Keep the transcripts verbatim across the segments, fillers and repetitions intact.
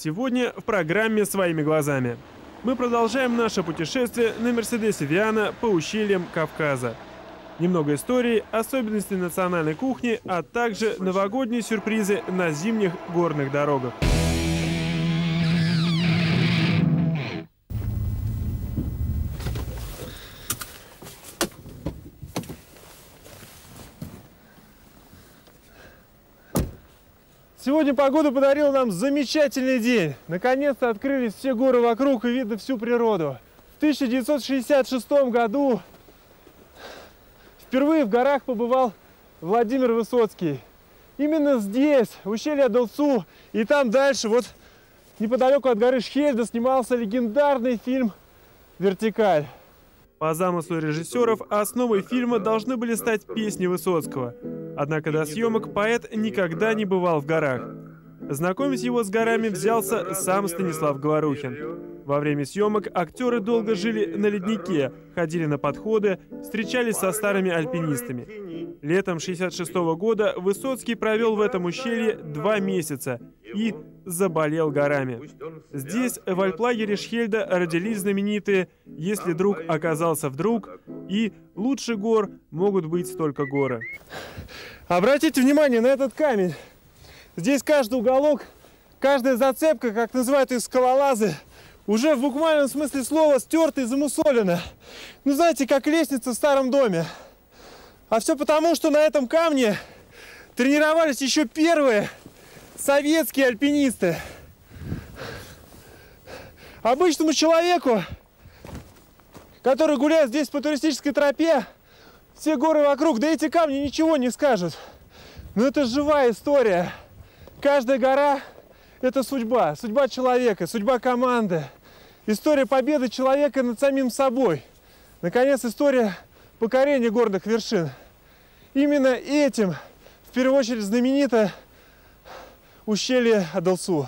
Сегодня в программе «Своими глазами» мы продолжаем наше путешествие на Мерседесе Виана по ущельям Кавказа. Немного истории, особенностей национальной кухни, а также новогодние сюрпризы на зимних горных дорогах. Сегодня погода подарила нам замечательный день. Наконец-то открылись все горы вокруг и видно всю природу. В тысяча девятьсот шестьдесят шестом году впервые в горах побывал Владимир Высоцкий. Именно здесь, в ущелье Адылсу, и там дальше, вот неподалеку от горы Шхельда, снимался легендарный фильм «Вертикаль». По замыслу режиссеров, основой фильма должны были стать песни Высоцкого. Однако до съемок поэт никогда не бывал в горах. Знакомить его с горами взялся сам Станислав Говорухин. Во время съемок актеры долго жили на леднике, ходили на подходы, встречались со старыми альпинистами. Летом шестьдесят шестого года Высоцкий провел в этом ущелье два месяца и заболел горами. Здесь, в альплагере Шхельда, родились знаменитые «Если друг оказался вдруг» и «Лучше гор могут быть только горы». Обратите внимание на этот камень. Здесь каждый уголок, каждая зацепка, как называют их скалолазы, уже в буквальном смысле слова стерта и замусолена. Ну, знаете, как лестница в старом доме. А все потому, что на этом камне тренировались еще первые советские альпинисты. Обычному человеку, который гуляет здесь по туристической тропе, все горы вокруг, да эти камни ничего не скажут. Но это живая история. Каждая гора – это судьба, судьба человека, судьба команды. История победы человека над самим собой. Наконец, история покорения горных вершин. Именно этим, в первую очередь, знаменито ущелье Адылсу.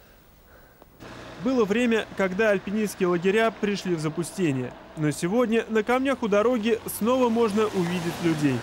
Было время, когда альпинистские лагеря пришли в запустение. Но сегодня на камнях у дороги снова можно увидеть людей.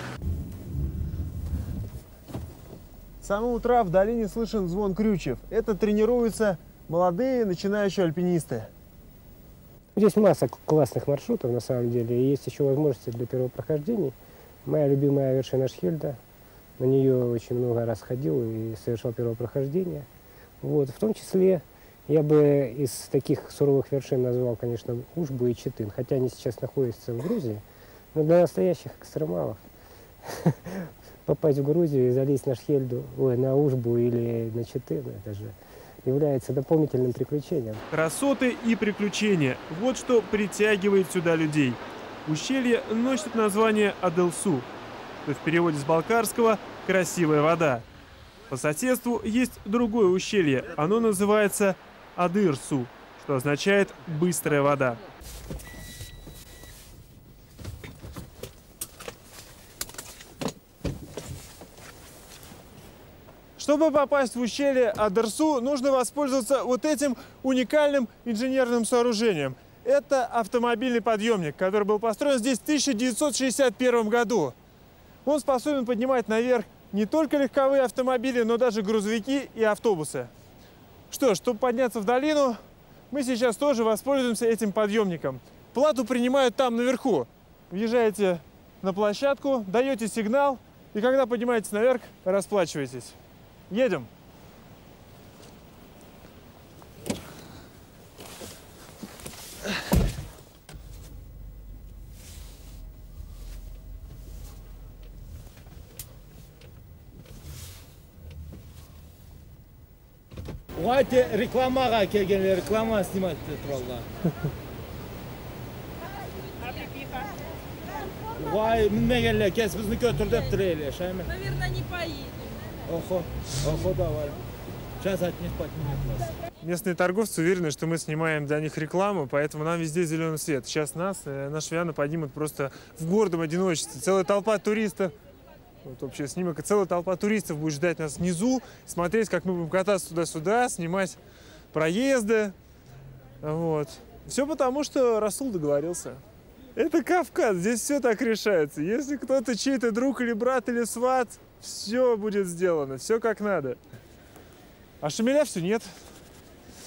С самого утра в долине слышен звон крючев. Это тренируются молодые начинающие альпинисты. Здесь масса классных маршрутов на самом деле. И есть еще возможности для первого прохождения. Моя любимая вершина Шхельда. На нее очень много раз ходил и совершал первое прохождение. Вот. В том числе я бы из таких суровых вершин назвал, конечно, Ужбу и Читын. Хотя они сейчас находятся в Грузии. Но для настоящих экстремалов попасть в Грузию и залезть на Шхельду, ой, на Ужбу или на Читын, это же является дополнительным приключением. Красоты и приключения – вот что притягивает сюда людей. Ущелье носит название Адылсу, что в переводе с балкарского «красивая вода». По соседству есть другое ущелье, оно называется Адырсу, что означает «быстрая вода». Чтобы попасть в ущелье Адырсу, нужно воспользоваться вот этим уникальным инженерным сооружением. Это автомобильный подъемник, который был построен здесь в тысяча девятьсот шестьдесят первом году. Он способен поднимать наверх не только легковые автомобили, но даже грузовики и автобусы. Что ж, чтобы подняться в долину, мы сейчас тоже воспользуемся этим подъемником. Плату принимают там наверху. Въезжаете на площадку, даете сигнал, и когда поднимаетесь наверх, расплачиваетесь. Едем. Уайте рекламаға келгенлер реклама снимать туралы. Уай мінмегенлер кес бізді көтірдіп тұрелер, шайме. Наверное, не поедем. Охо, охо, давай. Сейчас от них поднимет нас. Местные торговцы уверены, что мы снимаем для них рекламу, поэтому нам везде зеленый свет. Сейчас нас, наш Виана поднимут просто в гордом одиночестве. Целая толпа туристов. Вот вообще снимок, целая толпа туристов будет ждать нас внизу, смотреть, как мы будем кататься туда-сюда, снимать проезды. Вот. Все потому, что Расул договорился. Это Кавказ, здесь все так решается. Если кто-то чей-то друг или брат или сват, все будет сделано, все как надо. А шамиля все нет.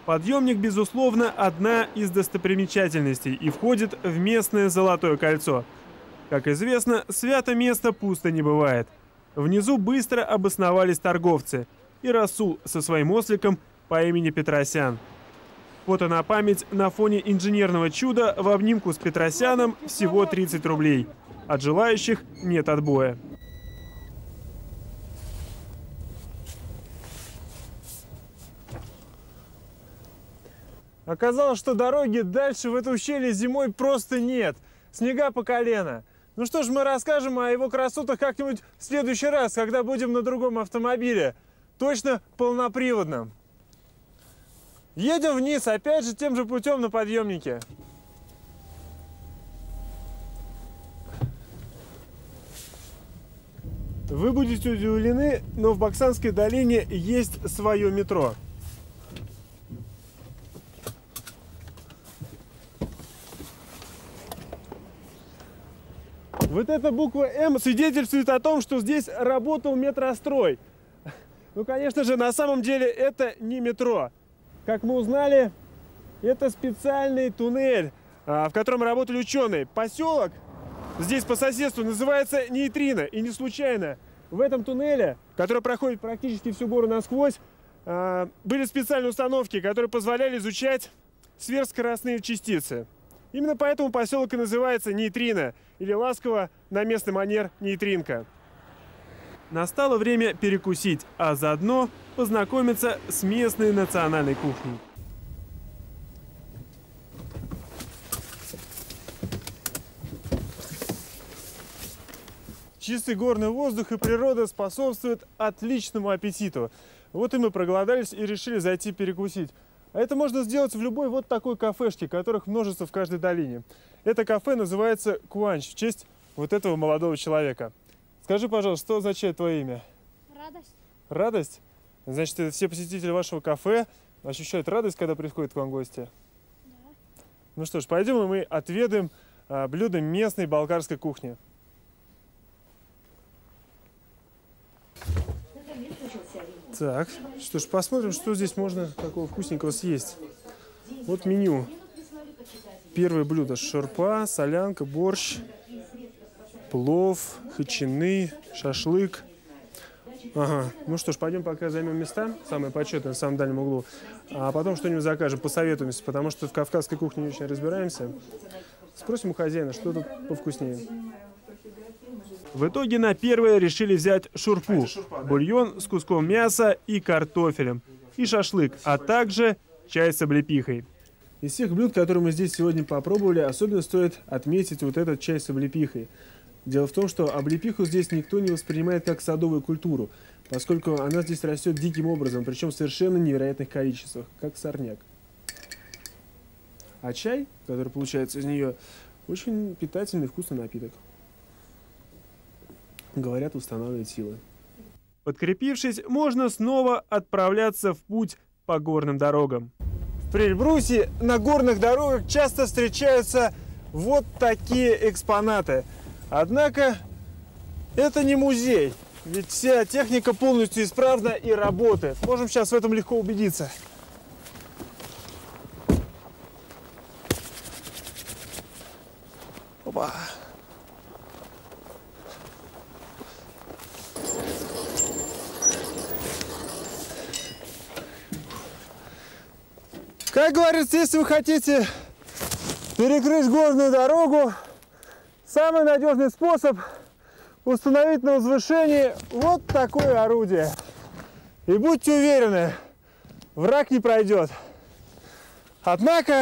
Подъемник, безусловно, одна из достопримечательностей и входит в местное Золотое кольцо. Как известно, свято место пусто не бывает. Внизу быстро обосновались торговцы и Расул со своим осликом по имени Петросян. Фото на память на фоне инженерного чуда в обнимку с Петросяном всего тридцать рублей. От желающих нет отбоя. Оказалось, что дороги дальше в это ущелье зимой просто нет. Снега по колено. Ну что ж, мы расскажем о его красотах как-нибудь в следующий раз, когда будем на другом автомобиле. Точно полноприводном. Едем вниз, опять же, тем же путем на подъемнике. Вы будете удивлены, но в Баксанской долине есть свое метро. Вот эта буква М свидетельствует о том, что здесь работал метрострой. Ну, конечно же, на самом деле это не метро. Как мы узнали, это специальный туннель, в котором работали ученые. Поселок здесь по соседству называется Нейтрино. И не случайно в этом туннеле, который проходит практически всю гору насквозь, были специальные установки, которые позволяли изучать сверхскоростные частицы. Именно поэтому поселок и называется Нейтрино, или ласково на местный манер Нейтринка. Настало время перекусить, а заодно познакомиться с местной национальной кухней. Чистый горный воздух и природа способствуют отличному аппетиту. Вот и мы проголодались и решили зайти перекусить. А это можно сделать в любой вот такой кафешке, которых множество в каждой долине. Это кафе называется Куанч в честь вот этого молодого человека. Скажи, пожалуйста, что означает твое имя? Радость. Радость? Значит, все посетители вашего кафе ощущают радость, когда приходят к вам гости? Да. Ну что ж, пойдем и мы отведаем а, блюда местной балкарской кухни. Так, что ж, посмотрим, что здесь можно такого вкусненького съесть. Вот меню. Первое блюдо: шурпа, солянка, борщ, плов, хачины, шашлык. Ага, ну что ж, пойдем пока займем места, самые почетные, в самом дальнем углу, а потом что-нибудь закажем, посоветуемся, потому что в кавказской кухне не очень разбираемся. Спросим у хозяина, что тут повкуснее. В итоге на первое решили взять шурпу, шурпа, да? Бульон с куском мяса и картофелем, и шашлык, а также чай с облепихой. Из всех блюд, которые мы здесь сегодня попробовали, особенно стоит отметить вот этот чай с облепихой. Дело в том, что облепиху здесь никто не воспринимает как садовую культуру, поскольку она здесь растет диким образом, причем в совершенно невероятных количествах, как сорняк. А чай, который получается из нее, очень питательный, вкусный напиток. Говорят, устанавливает силы. Подкрепившись, можно снова отправляться в путь по горным дорогам. В Эльбрусе на горных дорогах часто встречаются вот такие экспонаты. Однако это не музей, ведь вся техника полностью исправна и работает. Можем сейчас в этом легко убедиться. Опа. Как говорится, если вы хотите перекрыть горную дорогу, самый надежный способ установить на возвышении вот такое орудие. И будьте уверены, враг не пройдет. Однако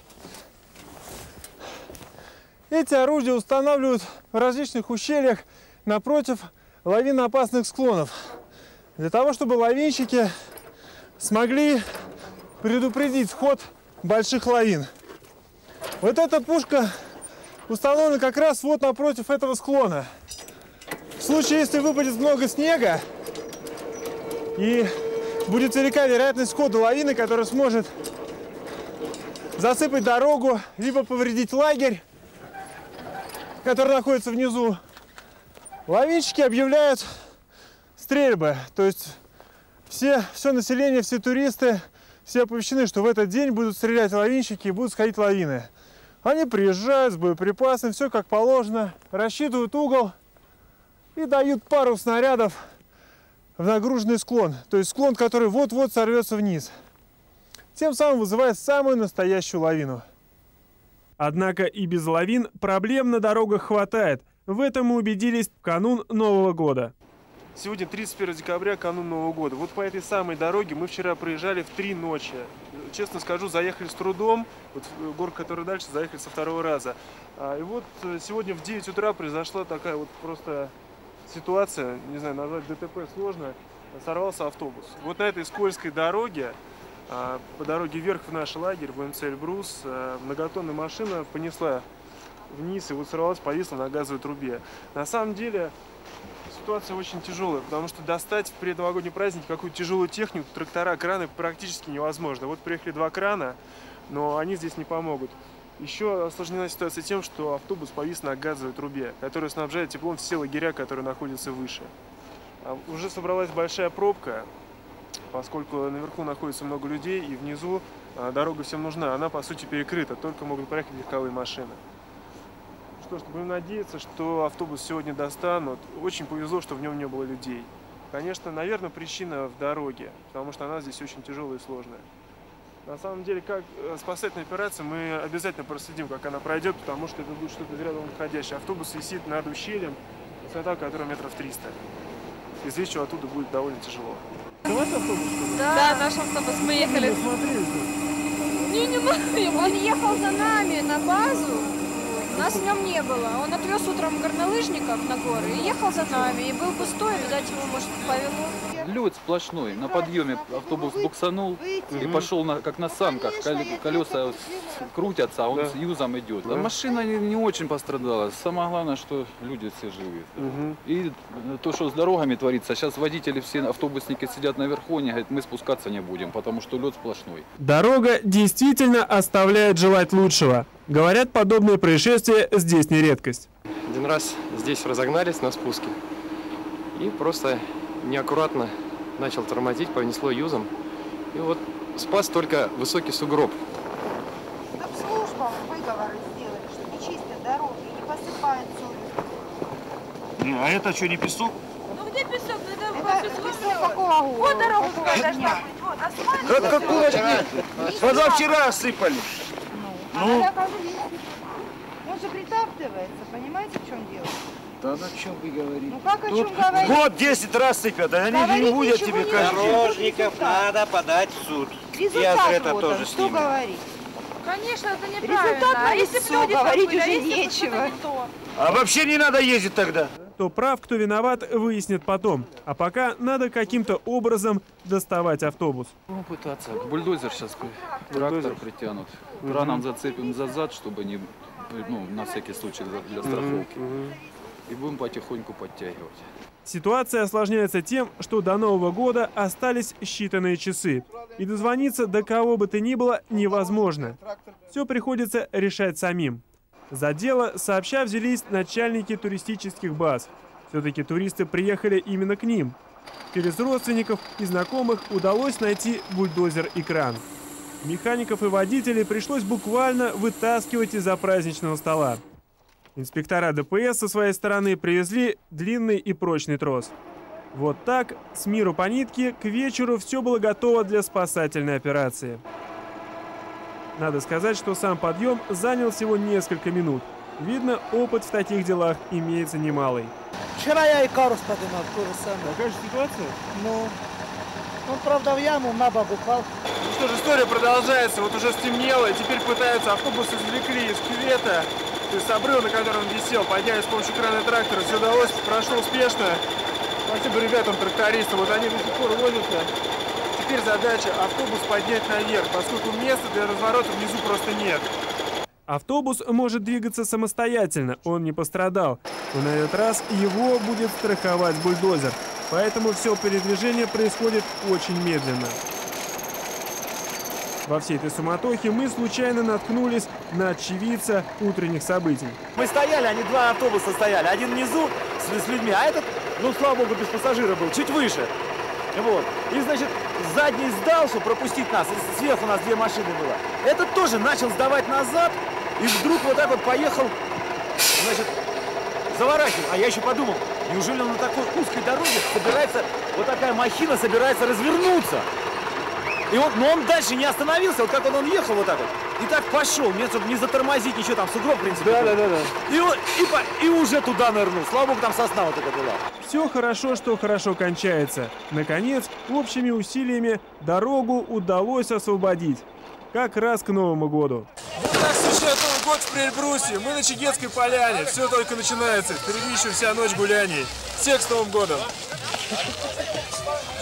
эти орудия устанавливают в различных ущельях напротив лавиноопасных склонов, для того, чтобы лавинщики смогли предупредить вход больших лавин. Вот эта пушка установлена как раз вот напротив этого склона. В случае, если выпадет много снега и будет велика вероятность схода лавины, которая сможет засыпать дорогу, либо повредить лагерь, который находится внизу, лавинщики объявляют стрельбы. То есть все, все население, все туристы, все оповещены, что в этот день будут стрелять лавинщики и будут сходить лавины. Они приезжают с боеприпасами, все как положено, рассчитывают угол и дают пару снарядов в нагруженный склон. То есть склон, который вот-вот сорвется вниз. Тем самым вызывает самую настоящую лавину. Однако и без лавин проблем на дорогах хватает. В этом мы убедились в канун Нового года. Сегодня тридцать первое декабря, канун Нового года. Вот по этой самой дороге мы вчера проезжали в три ночи. Честно скажу, заехали с трудом. Вот в горку, который дальше, заехали со второго раза. И вот сегодня в девять утра произошла такая вот просто ситуация, не знаю, назвать ДТП сложно. Сорвался автобус. Вот на этой скользкой дороге, по дороге вверх в наш лагерь, в МЦ Эльбрус, многотонная машина понесла вниз и вот сорвалась, повисла на газовой трубе. На самом деле ситуация очень тяжелая, потому что достать в предновогодний праздник какую-то тяжелую технику, трактора, краны практически невозможно. Вот приехали два крана, но они здесь не помогут. Еще осложнена ситуация тем, что автобус повис на газовой трубе, которая снабжает теплом все лагеря, которые находятся выше. Уже собралась большая пробка, поскольку наверху находится много людей и внизу дорога всем нужна. Она по сути перекрыта, только могут проехать легковые машины. Что ж, будем надеяться, что автобус сегодня достанут. Очень повезло, что в нем не было людей. Конечно, наверное, причина в дороге, потому что она здесь очень тяжелая и сложная. На самом деле, как спасательная операция, мы обязательно проследим, как она пройдет, потому что это будет что-то рядом находящее. Автобус висит над ущельем, высота которого метров триста. Извлечь его оттуда будет довольно тяжело. Это ваш автобус? Да, да, наш автобус. Мы ехали. Не, не, не, он ехал за нами на базу. Нас в нем не было. Он отвез утром горнолыжников на горы и ехал за нами. И был пустой, видать, его, может, повело. Лед сплошной. На подъеме автобус буксанул и пошел на, как на санках. Колеса крутятся, а он да. с юзом идет. А машина не, не очень пострадала. Самое главное, что люди все живы. Угу. И то, что с дорогами творится. Сейчас водители, все автобусники сидят наверху, они говорят, мы спускаться не будем, потому что лед сплошной. Дорога действительно оставляет желать лучшего. Говорят, подобные происшествия здесь не редкость. Один раз здесь разогнались на спуске и просто неаккуратно начал тормозить, понесло юзом. И вот спас только высокий сугроб. Так служба выговоры сделали, что не чистят дороги, не посыпают солью. А это что, не песок? Ну где песок? Это песок какого года? Вот дорогу должна быть. Вот асфальт. Как какого? Позавчера осыпали. Ну, а он же притаптывается, понимаете, в чем дело? Да на чем вы говорите? Ну как о Тут чем говорить? вот десять раз сыпят, а они Говорить не будут ничего тебе не каждый день. Дорожников надо подать в суд. Результат Я за это вот тоже он, что сниму. говорить? Конечно, это неправильно. Результат А на если лицо, бы люди говорить забыли, уже а если бы нечего. что-то не то? А вообще не надо ездить тогда. Кто прав, кто виноват, выяснят потом. А пока надо каким-то образом доставать автобус. Ну, пытаться. Бульдозер сейчас, трактор притянут. Краном зацепим за зад, чтобы не, ну, на всякий случай для страховки. И будем потихоньку подтягивать. Ситуация осложняется тем, что до Нового года остались считанные часы. И дозвониться до кого бы то ни было невозможно. Все приходится решать самим. За дело сообща взялись начальники туристических баз. Все-таки туристы приехали именно к ним. Через родственников и знакомых удалось найти бульдозер и кран. Механиков и водителей пришлось буквально вытаскивать из-за праздничного стола. Инспектора ДПС со своей стороны привезли длинный и прочный трос. Вот так, с миру по нитке, к вечеру все было готово для спасательной операции. Надо сказать, что сам подъем занял всего несколько минут. Видно, опыт в таких делах имеется немалый. Вчера я и карус поднимал, то же самое. Какая же ситуация? Ну, он, правда, в яму на бок упал. Ну что ж, история продолжается. Вот уже стемнело, и теперь пытаются автобус извлекли из кювета. То есть с обрыва, на котором он висел, подняли с помощью крана трактора. Все удалось, прошло успешно. Спасибо ребятам, трактористам. Вот они до сих пор возятся. Теперь задача автобус поднять наверх, поскольку места для разворота внизу просто нет. Автобус может двигаться самостоятельно, он не пострадал. Но на этот раз его будет страховать бульдозер. Поэтому все передвижение происходит очень медленно. Во всей этой суматохе мы случайно наткнулись на очевидца утренних событий. Мы стояли, они два автобуса стояли. Один внизу с, с людьми, а этот, ну слава богу, без пассажира был, чуть выше. Вот. И, значит, задний сдал, чтобы пропустить нас. И сверху у нас две машины было. Этот тоже начал сдавать назад. И вдруг вот так вот поехал, значит, заворачивал. А я еще подумал, неужели он на такой узкой дороге собирается, вот такая махина собирается развернуться? И он, но он дальше не остановился, вот как он, он ехал вот так вот. И так пошел, мне, чтобы не затормозить, ничего, там сугроб, в принципе. Да, да, да, да. И, он- и, по- и уже туда нырнул. Слава богу, там сосна вот эта была. Все хорошо, что хорошо кончается. Наконец, общими усилиями дорогу удалось освободить. Как раз к Новому году. Вот так встречает Новый год в Прельбрусе. Мы на Чигетской поляне. Все только начинается. Впереди еще вся ночь гуляний. Всех с Новым годом!